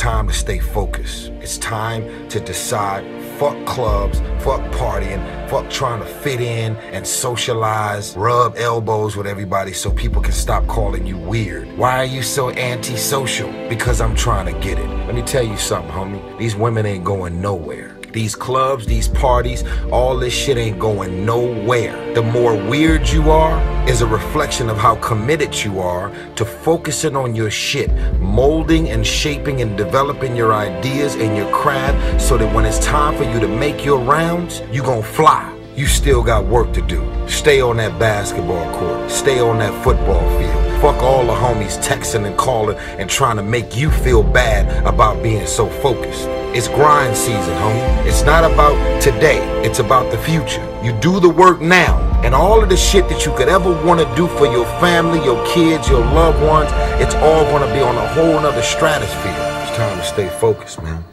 time to stay focused. It's time to decide, fuck clubs, fuck partying, fuck trying to fit in and socialize, rub elbows with everybody so people can stop calling you weird. Why are you so antisocial? Because I'm trying to get it. Let me tell you something, homie. These women ain't going nowhere. These clubs, these parties, all this shit ain't going nowhere. The more weird you are is a reflection of how committed you are to focusing on your shit, molding and shaping and developing your ideas and your craft so that when it's time for you to make your rounds, you gon' fly. You still got work to do. Stay on that basketball court. Stay on that football field. Fuck all the homies texting and calling and trying to make you feel bad about being so focused. It's grind season, homie. It's not about today. It's about the future. You do the work now, and all of the shit that you could ever want to do for your family, your kids, your loved ones, it's all going to be on a whole nother stratosphere. It's time to stay focused, man.